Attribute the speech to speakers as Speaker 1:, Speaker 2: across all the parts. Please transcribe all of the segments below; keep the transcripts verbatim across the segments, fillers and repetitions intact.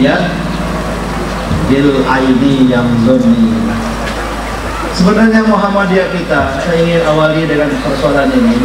Speaker 1: ru'yat bil aini yang zoni. Sebenarnya Muhammadiyah kita, saya ingin awali dengan persoalan ini,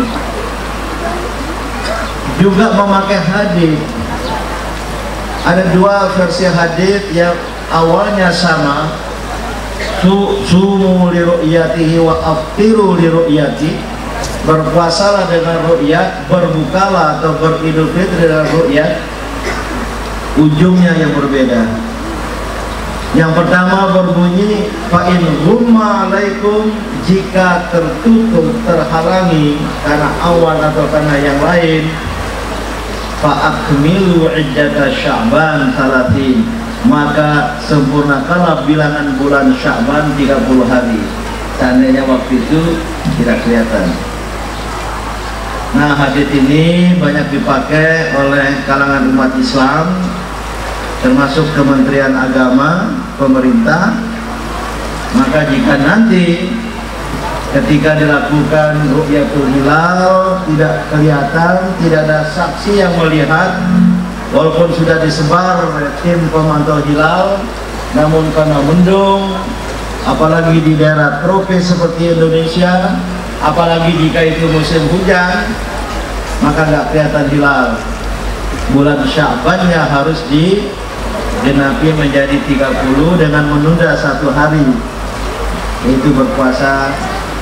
Speaker 1: juga memakai hadis. Ada dua versi hadis yang awalnya sama, sumu li ru'yatihi wa aftiru li ru'yati, berpuasalah dengan ru'yat, berbukalah atau beridul fitri dengan ru'yat. Ujungnya yang berbeda. Yang pertama berbunyi fa in humma alaikum, jika tertutup, terhalangi karena awan atau karena yang lain, fa akmilu iddata Sya'ban salatin, maka sempurnakanlah bilangan bulan Sya'ban tiga puluh hari. Seandainya waktu itu tidak kelihatan. Nah, hadis ini banyak dipakai oleh kalangan umat Islam, termasuk Kementerian Agama, pemerintah. Maka jika nanti ketika dilakukan ru'yatul hilal tidak kelihatan, tidak ada saksi yang melihat, walaupun sudah disebar tim pemantau hilal, namun karena mendung, apalagi di daerah tropis seperti Indonesia, apalagi jika itu musim hujan, maka nggak kelihatan hilal. Bulan Sya'bannya harus digenapi menjadi tiga puluh dengan menunda satu hari, yaitu berpuasa.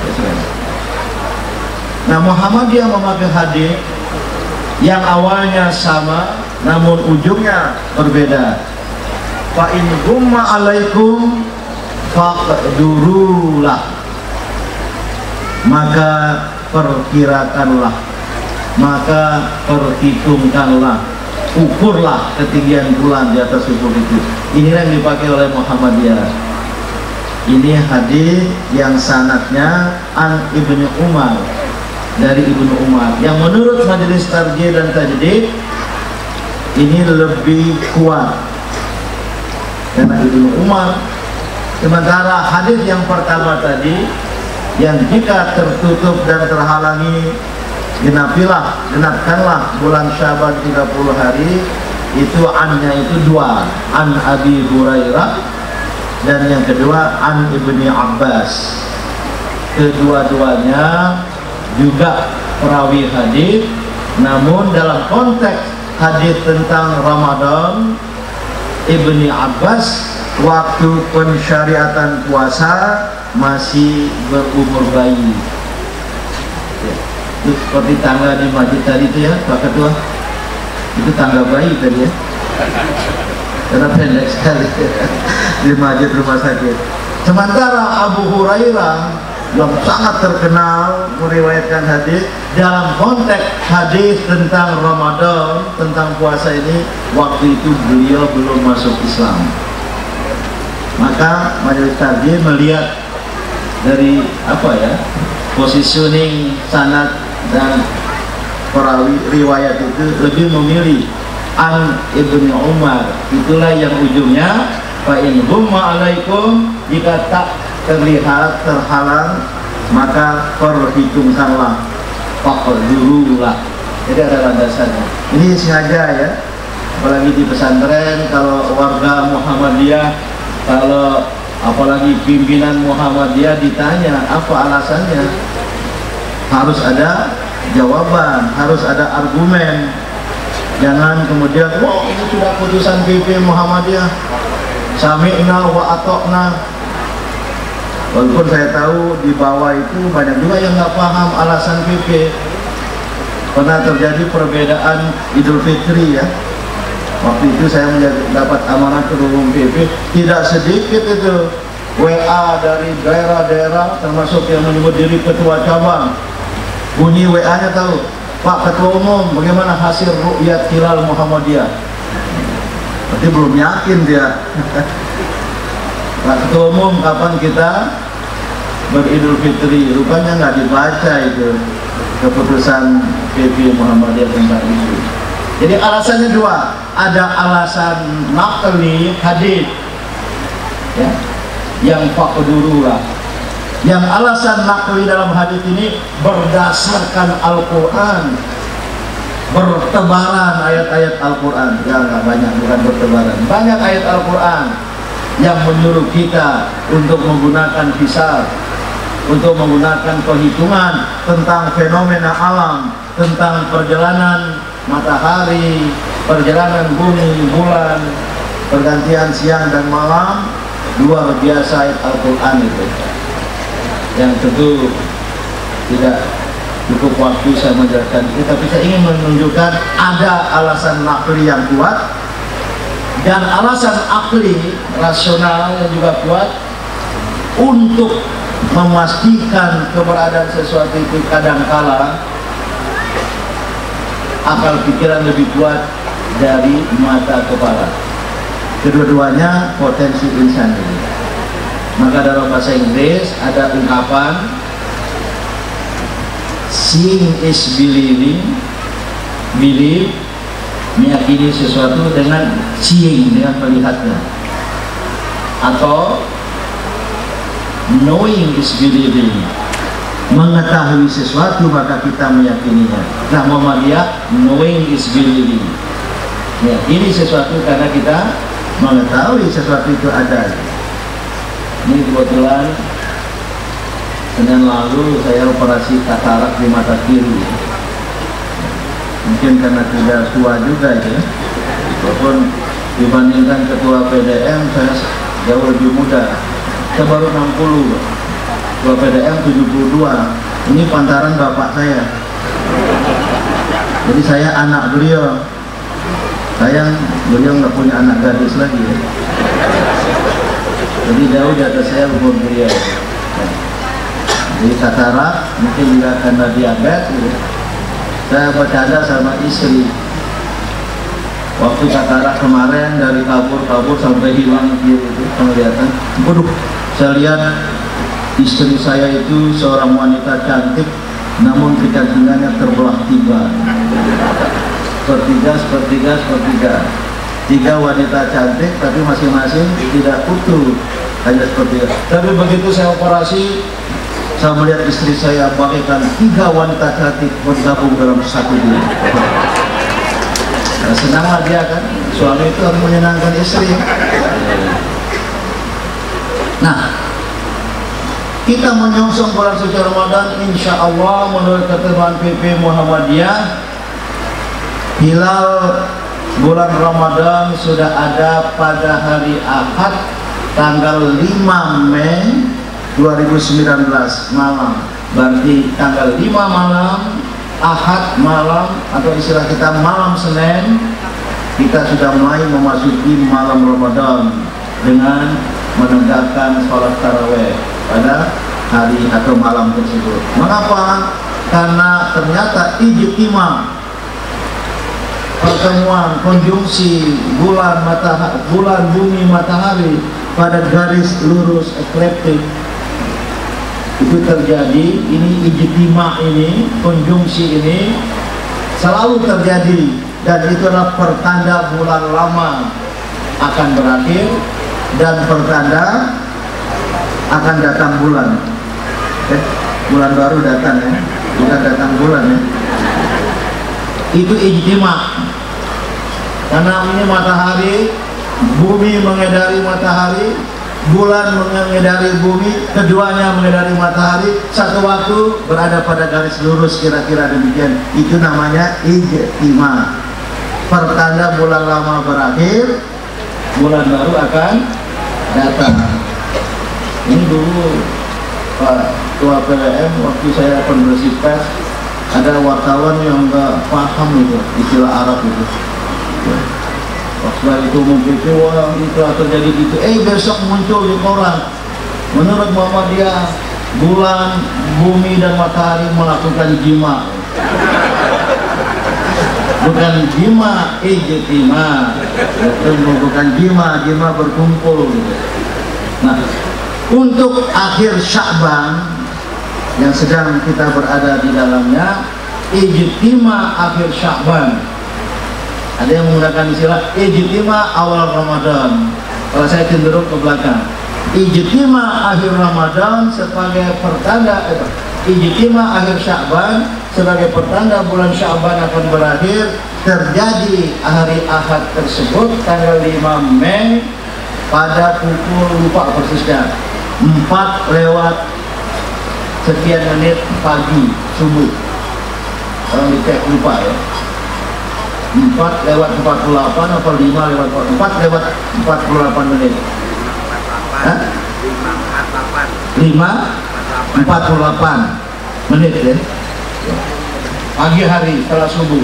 Speaker 1: Nah, Muhammadiyah memakai hadis yang awalnya sama namun ujungnya berbeda. Fa in humma alaikum faqdurulah, maka perkirakanlah, maka perhitungkanlah, ukurlah ketinggian bulan di atas ufuk itu. Inilah yang dipakai oleh Muhammadiyah. Ini hadis yang sanadnya an Ibnu Umar, dari Ibnu Umar, yang menurut Majelis Tarjih dan Tajdid ini lebih kuat karena Ibnu Umar. Sementara hadis yang pertama tadi, yang jika tertutup dan terhalangi genapilah, genapkanlah bulan Sya'ban tiga puluh hari, itu annya itu dua, an Abi Hurairah, dan yang kedua an Ibni Abbas. Kedua-duanya juga perawi hadis, namun dalam konteks hadis tentang Ramadan, Ibni Abbas waktu pensyariatan puasa masih berumur bayi. Ya, itu seperti tangga di masjid tadi itu ya, Pak Ketua, itu tangga bayi tadi ya, karena pendek sekali di masjid rumah sakit. Sementara Abu Hurairah yang sangat terkenal meriwayatkan hadis dalam konteks hadis tentang Ramadan, tentang puasa ini, waktu itu beliau belum masuk Islam. Maka Majelis Tarjih melihat dari apa ya, positioning sanad dan perawi riwayat itu lebih memilih an Ibnu Umar, itulah yang ujungnya fa in humma alaikum, jika tak terlihat, terhalang, maka perhitungkanlah, faqdurulah. Jadi ada landasannya. Ini sengaja ya, apalagi di pesantren, kalau warga Muhammadiyah, kalau apalagi pimpinan Muhammadiyah ditanya apa alasannya, harus ada jawaban, harus ada argumen. Jangan kemudian, wah ini sudah putusan P P Muhammadiyah, sami'na wa atokna. Walaupun saya tahu di bawah itu banyak juga yang nggak paham alasan P P. Pernah terjadi perbedaan Idul Fitri ya. Waktu itu saya mendapat amanah ke umum P P, tidak sedikit itu W A dari daerah-daerah, termasuk yang menyebut diri ketua cabang. Bunyi W A-nya tahu, Pak Ketua Umum, bagaimana hasil ru'yat hilal Muhammadiyah? Berarti belum yakin dia. Pak Ketua Umum, kapan kita beridul fitri? Rupanya nggak dibaca itu keputusan P P Muhammadiyah tentang itu. Jadi alasannya dua, ada alasan naqli hadis ya, yang faqdurulah. Yang alasan naqli dalam hadis ini berdasarkan Al-Quran. bertebaran ayat-ayat Al-Quran. Ya nggak banyak, bukan bertebaran, banyak ayat Al-Quran yang menyuruh kita untuk menggunakan hisab, untuk menggunakan perhitungan tentang fenomena alam, tentang perjalanan matahari, perjalanan bumi, bulan, pergantian siang dan malam. Luar biasa ayat Al-Quran itu, yang tentu tidak cukup waktu saya menjelaskan itu, tapi saya ingin menunjukkan ada alasan nakli yang kuat dan alasan akli rasional yang juga kuat untuk memastikan keberadaan sesuatu itu. Kadangkala akal pikiran lebih kuat dari mata kepala. Kedua-duanya potensi insan ini. Maka dalam bahasa Inggris ada ungkapan seeing is believing, believe meyakini sesuatu dengan seeing, dengan melihatnya, atau knowing is believing, mengetahui sesuatu maka kita meyakininya. Nah, Muhammadiyah knowing is believing, meyakini sesuatu karena kita mengetahui sesuatu itu ada. Ini kebetulan Senin lalu saya operasi katarak di mata kiri. Mungkin karena tidak tua juga ya, walaupun dibandingkan ketua P D M saya jauh lebih muda. Saya baru enam puluh, ketua P D M tujuh puluh dua. Ini pantaran bapak saya. Jadi saya anak beliau. Sayang beliau nggak punya anak gadis lagi ya. Jadi jauh di atas saya umur beliau. Jadi katarak, mungkin juga karena diabetes gitu. Saya bercanda sama istri, waktu katarak kemarin dari kabur-kabur sampai hilang gitu penglihatan. Waduh, saya lihat istri saya itu seorang wanita cantik, namun kecantikannya terbelah tiga, sepertiga, sepertiga, sepertiga. Tiga wanita cantik, tapi masing-masing tidak utuh, hanya seperti itu. Tapi begitu saya operasi, saya melihat istri saya bagaikan tiga wanita cantik bergabung dalam satu diri. Nah, senanglah dia kan, suami itu harus menyenangkan istri. Nah, kita menyongsong bulan suci Ramadan, insya Allah menurut ketentuan P P Muhammadiyah, hilal bulan Ramadan sudah ada pada hari Ahad tanggal lima Mei dua ribu sembilan belas malam. Berarti tanggal lima malam, Ahad malam, atau istilah kita malam Senin, kita sudah mulai memasuki malam Ramadan dengan menegakkan sholat taraweh pada hari atau malam tersebut. Mengapa? Karena ternyata ijtima, pertemuan konjungsi bulan matahari, bulan bumi matahari pada garis lurus ekliptik itu terjadi. Ini ijtima, ini konjungsi ini selalu terjadi, dan itu adalah pertanda bulan lama akan berakhir dan pertanda akan datang bulan. Eh, bulan baru datang ya, bukan datang bulan ya. Itu ijtima, karena ini matahari, bumi mengedari matahari, bulan mengedari bumi, keduanya mengedari matahari, satu waktu berada pada garis lurus, kira-kira demikian. Itu namanya ijtima, pertanda bulan lama berakhir, bulan baru akan datang. Ini dulu Pak Ketua P D M waktu saya konversi pers, ada wartawan yang nggak paham itu istilah Arab itu. Waktu itu mungkin wah itu terjadi gitu. Eh besok muncul di koran, menurut Muhammadiyah bulan, bumi dan matahari melakukan jima. Bukan jima, ijtima. Bukan jima, jima berkumpul gitu. Nah, untuk akhir Sya'ban yang sedang kita berada di dalamnya, ijtima akhir Sya'ban. Ada yang menggunakan istilah ijtima awal Ramadan. Kalau saya cenderung ke belakang, ijtima akhir Ramadan sebagai pertanda, eh, ijtima akhir Sya'ban sebagai pertanda bulan Sya'ban akan berakhir. Terjadi hari Ahad tersebut tanggal lima Mei pada pukul, lupa persisnya, empat lewat sekian menit pagi subuh. Kalau dicek lupa ya, empat lewat empat puluh delapan atau lima lewat empat lewat empat puluh delapan menit. Hah? lima empat puluh delapan menit ya, pagi hari setelah subuh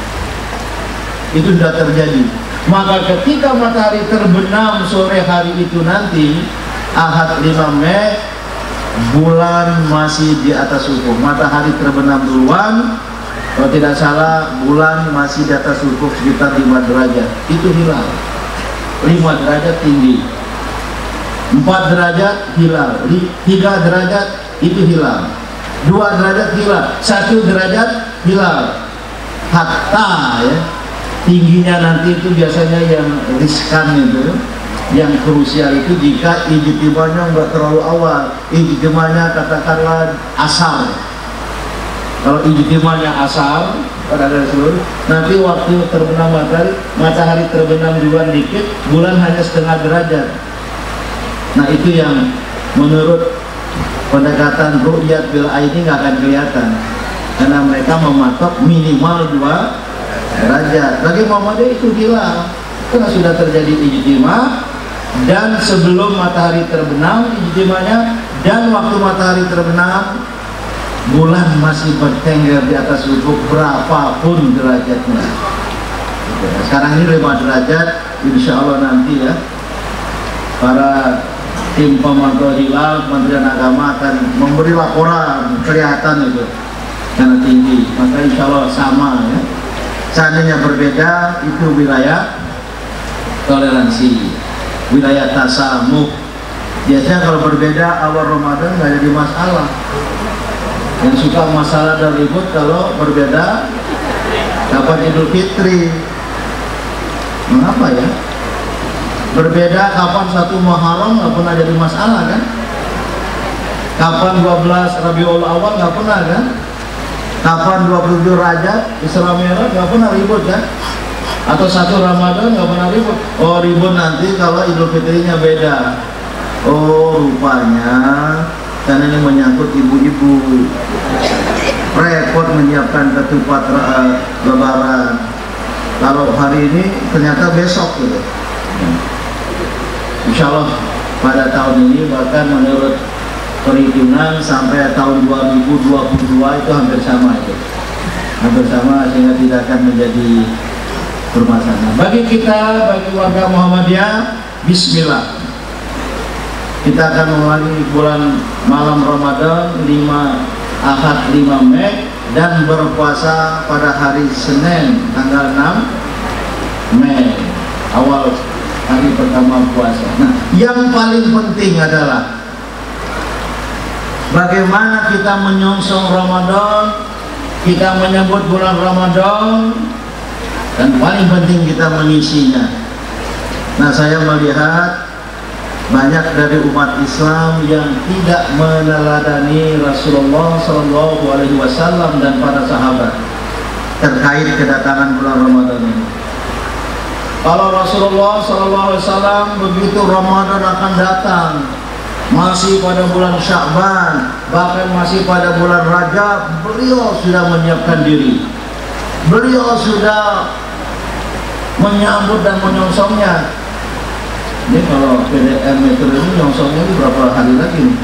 Speaker 1: itu sudah terjadi. Maka ketika matahari terbenam sore hari itu nanti Ahad lima Mei, bulan masih di atas ufuk. Matahari terbenam duluan, kalau tidak salah bulan masih di atas ufuk sekitar lima derajat, itu hilal. lima derajat tinggi, empat derajat hilal, tiga derajat itu hilal, dua derajat hilal, satu derajat hilal. Hatta ya, tingginya nanti itu biasanya yang riskan itu, yang krusial itu jika ijtimanya nggak terlalu awal. Ijtimanya katakanlah asar. Kalau ijtimanya asar pada hari seluruh, nanti waktu terbenam matahari, matahari terbenam duluan dikit, bulan hanya setengah derajat. Nah itu yang menurut pendekatan ru'yat bil aini nggak akan kelihatan, karena mereka mematok minimal dua derajat. Bagi Muhammadiyah itu hilal, karena sudah terjadi ijtima, dan sebelum matahari terbenam ijtimanya, dan waktu matahari terbenam bulan masih bertengger di atas ufuk berapapun derajatnya. Sekarang ini lima derajat, insya Allah nanti ya para tim pemantau hilal Kementerian Agama akan memberi laporan kelihatan itu karena tinggi, maka insya Allah sama ya. Seandainya berbeda itu wilayah toleransi, wilayah tasamuh. Biasanya kalau berbeda awal Ramadan nggak jadi masalah. Yang suka masalah dan ribut kalau berbeda kapan Idul Fitri. Mengapa ya? Berbeda kapan satu Muharram nggak pernah jadi masalah kan? Kapan dua belas Rabiul Awal nggak pernah kan? Kapan dua puluh tujuh Rajab Isra Mi'raj nggak pernah ribut kan? Atau satu Ramadan nggak pernah ribut. Oh ribut nanti kalau Idul Fitrinya beda. Oh rupanya karena ini menyangkut ibu-ibu, repot menyiapkan ketupat uh, lebaran. Kalau hari ini ternyata besok gitu. Insya Allah pada tahun ini, bahkan menurut perhitungan sampai tahun dua ribu dua puluh dua itu hampir sama itu, hampir sama, sehingga tidak akan menjadi permasalahan. Bagi kita, bagi warga Muhammadiyah, Bismillah, kita akan memulai bulan malam Ramadan lima Ahad lima Mei dan berpuasa pada hari Senin tanggal enam Mei, awal hari pertama puasa. Nah, yang paling penting adalah bagaimana kita menyongsong Ramadan, kita menyambut bulan Ramadan, dan paling penting kita mengisinya. Nah, saya melihat banyak dari umat Islam yang tidak meneladani Rasulullah Shallallahu Alaihi Wasallam dan para sahabat terkait kedatangan bulan Ramadan ini. Kalau Rasulullah Shallallahu Alaihi Wasallam begitu Ramadan akan datang, masih pada bulan Sya'ban, bahkan masih pada bulan Rajab, beliau sudah menyiapkan diri, beliau sudah menyambut dan menyongsongnya. Ini kalau P D R Metro ini nyongsongnya ini berapa hari lagi nih?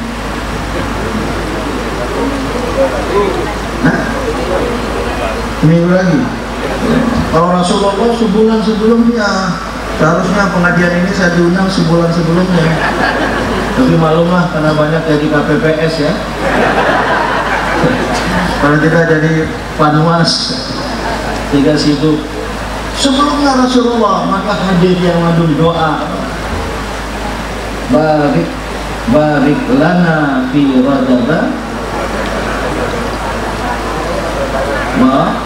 Speaker 1: Nah, minggu lagi. Kalau Rasulullah sebulan sebelumnya, seharusnya pengajian ini saya diundang sebulan sebelumnya. Tapi malumlah karena banyak jadi K P P S ya. Kalau tidak jadi panwas, tidak sibuk. Sebelumnya Rasulullah, maka hadir yang mengandung doa. Barik, barik lana fi Rajab. Ma,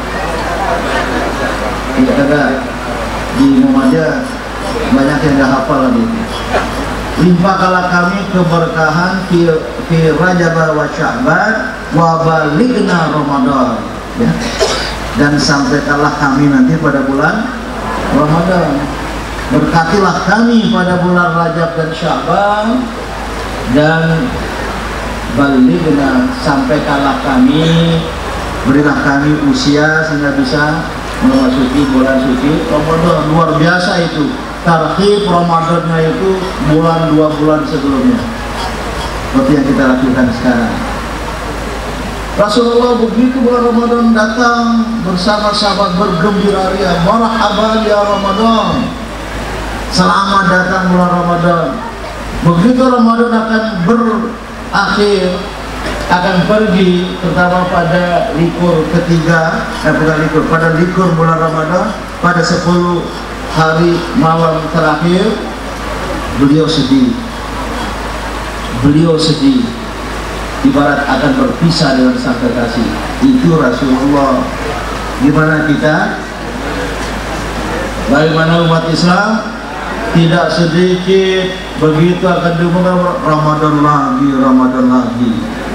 Speaker 1: tidak ada di Muhammadiyah banyak yang nggak hafal lagi. Limpahkanlah kami keberkahan fi fi Rajab wa Sya'ban wa balighna Ramadan. ya. Dan sampaikanlah kami nanti pada bulan Ramadan. Berkatilah kami pada bulan Rajab dan Sya'ban, dan balighna, sampaikanlah kami, berilah kami usia sehingga bisa memasuki bulan suci Ramadan. Luar biasa itu. Tarhib Ramadannya itu bulan dua bulan sebelumnya. Seperti yang kita lakukan sekarang. Rasulullah begitu bulan Ramadan datang bersama sahabat bergembira ria, marhaban ya Ramadan, selamat datang bulan Ramadan. Begitu Ramadan akan berakhir, akan pergi, terutama pada likur ketiga, eh, bukan likur, pada likur bulan Ramadan, pada sepuluh hari malam terakhir, beliau sedih. Beliau sedih, ibarat akan berpisah dengan sang kekasih. Itu Rasulullah. Gimana kita? Bagaimana umat Islam? Tidak sedikit begitu akan diumumkan Ramadan lagi, Ramadan lagi.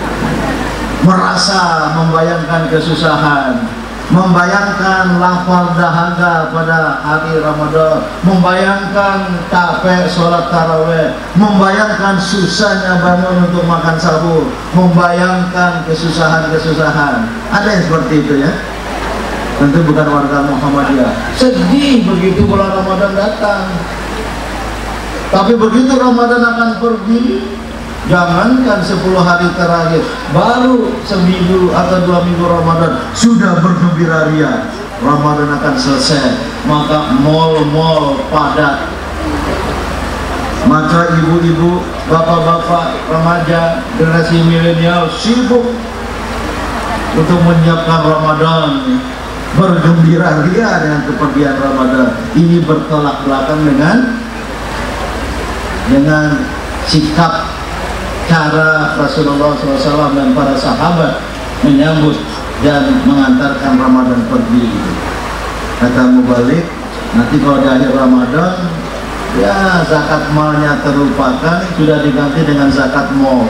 Speaker 1: Merasa membayangkan kesusahan, membayangkan lapar dahaga pada hari Ramadan, membayangkan capek sholat taraweh, membayangkan susahnya bangun untuk makan sahur, membayangkan kesusahan-kesusahan. Ada yang seperti itu ya? Tentu bukan warga Muhammadiyah. Sedih begitu bulan Ramadan datang. Tapi begitu Ramadan akan pergi, jangankan sepuluh hari terakhir, baru seminggu atau dua minggu Ramadan sudah bergembira ria, Ramadan akan selesai, maka mal-mal padat, maka ibu-ibu, bapak-bapak, remaja, generasi milenial sibuk untuk menyiapkan Ramadan, bergembira ria dengan kepergian Ramadan. Ini bertolak belakang dengan dengan sikap cara Rasulullah shallallahu alaihi wasallam dan para sahabat menyambut dan mengantarkan Ramadan pergi. Kata mubalik, nanti kalau di akhir Ramadan, ya zakat malnya terlupakan, sudah diganti dengan zakat mal.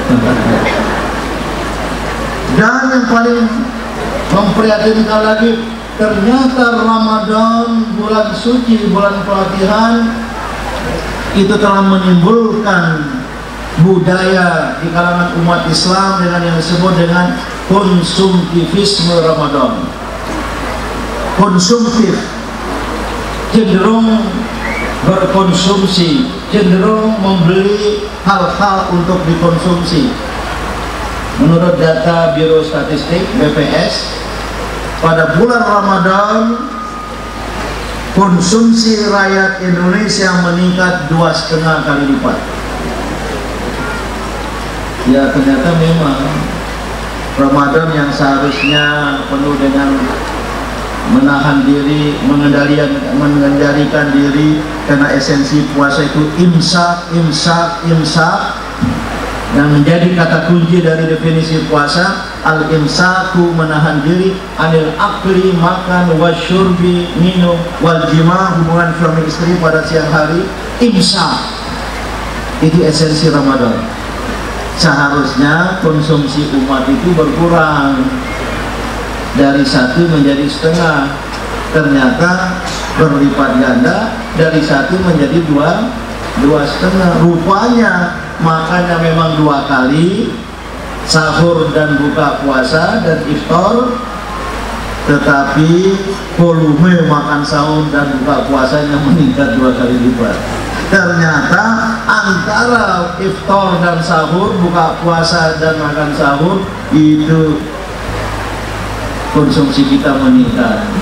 Speaker 1: Dan yang paling memprihatinkan lagi, ternyata Ramadan, bulan suci, bulan pelatihan, itu telah menimbulkan budaya di kalangan umat Islam dengan yang disebut dengan konsumtivisme Ramadan. Konsumtif, cenderung berkonsumsi, cenderung membeli hal-hal untuk dikonsumsi. Menurut data Biro Statistik B P S, pada bulan Ramadan konsumsi rakyat Indonesia meningkat dua setengah kali lipat. Ya ternyata memang Ramadan yang seharusnya penuh dengan menahan diri, mengendalikan, mengendalikan diri, karena esensi puasa itu imsak, imsak, imsak, dan menjadi kata kunci dari definisi puasa, al-imsaku, menahan diri, anil akli, makan, wasyurbi, minum, wal jima, hubungan suami istri pada siang hari. Imsak itu esensi Ramadan. Seharusnya konsumsi umat itu berkurang dari satu menjadi setengah, ternyata berlipat ganda dari satu menjadi dua dua setengah. Rupanya makannya memang dua kali, sahur dan buka puasa dan iftar, tetapi volume makan sahur dan buka puasanya meningkat dua kali lipat. Ternyata antara iftar dan sahur, buka puasa dan makan sahur, itu konsumsi kita meningkat.